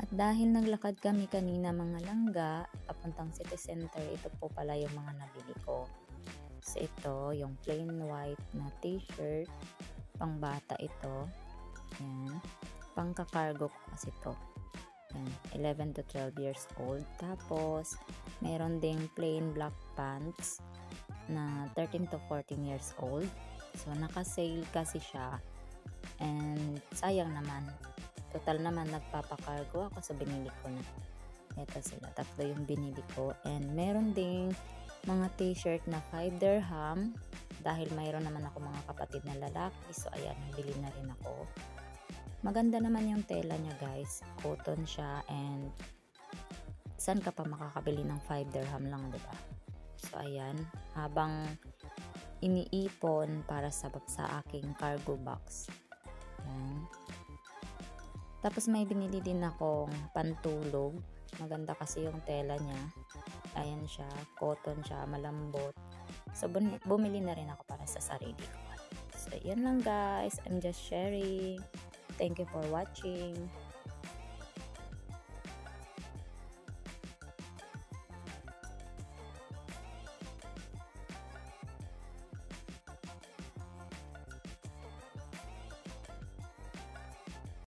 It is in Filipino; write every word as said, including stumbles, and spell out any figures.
At dahil naglakad kami kanina mga langga, papuntang city center, ito po pala yung mga nabili ko. So ito, yung plain white na t-shirt, pang bata ito. Yan. Pang kakargo ko kasi ito. Yan. eleven to twelve years old. Tapos, meron ding plain black pants na thirteen to fourteen years old. So, naka-sale kasi siya. And, sayang naman. Total naman, nagpapakargo ako, so binili ko na. Ito sila, tatlo yung binili ko. And meron ding mga t-shirt na five dirham. Dahil mayroon naman ako mga kapatid na lalaki. So ayan, bili na rin ako. Maganda naman yung tela niya guys. Cotton siya and saan ka pa makakabili ng five dirham lang, diba? So ayan, habang iniipon para sa, sa aking cargo box. Ayan. Tapos may binili din akong pantulog. Maganda kasi yung tela niya. Ayan siya, cotton siya, malambot. So bumili na rin ako para sa sarili ko. So yan lang guys, I'm just sharing. Thank you for watching.